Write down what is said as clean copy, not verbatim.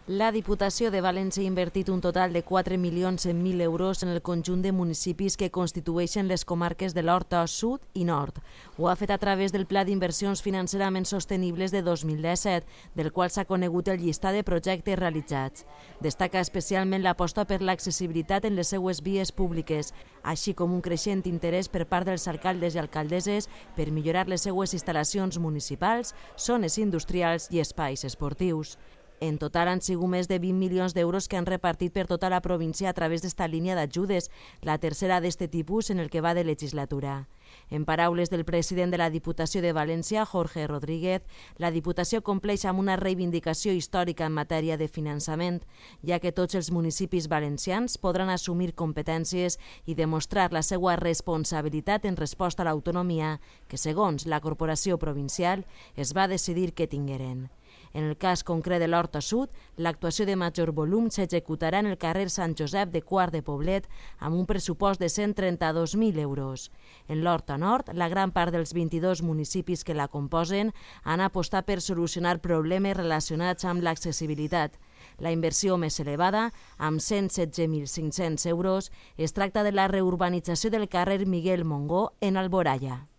La Diputació de València ha invertit un total de 4.100.000 euros en el conjunt de municipis que constitueixen les comarques de l'Horta Sud i Nord. Ho ha fet a través del Pla d'Inversions Financerament Sostenibles de 2017, del qual s'ha conegut el llistat de projectes realitzats. Destaca especialment l'aposta per l'accessibilitat en les seues vies públiques, així com un creixent interès per part dels alcaldes i alcaldesses per millorar les seues instal·lacions municipals, zones industrials i espais esportius. En total han sigut més de 20 milions d'euros que han repartit per tota la província a través d'esta línia d'ajudes, la tercera d'este tipus en el que va de legislatura. En paraules del president de la Diputació de València, Jorge Rodríguez, la Diputació compleix amb una reivindicació històrica en matèria de finançament, ja que tots els municipis valencians podran assumir competències i demostrar la seva responsabilitat en resposta a l'autonomia que, segons la Corporació Provincial, es va decidir que tingueren. En el cas concret de l'Horta Sud, l'actuació de major volum s'executarà en el carrer Sant Josep de Quart de Poblet amb un pressupost de 132.000 euros. En l'Horta Nord, la gran part dels 22 municipis que la composen han apostat per solucionar problemes relacionats amb l'accessibilitat. La inversió més elevada, amb 116.500 euros, es tracta de la reurbanització del carrer Miguel Mongó en Alboraya.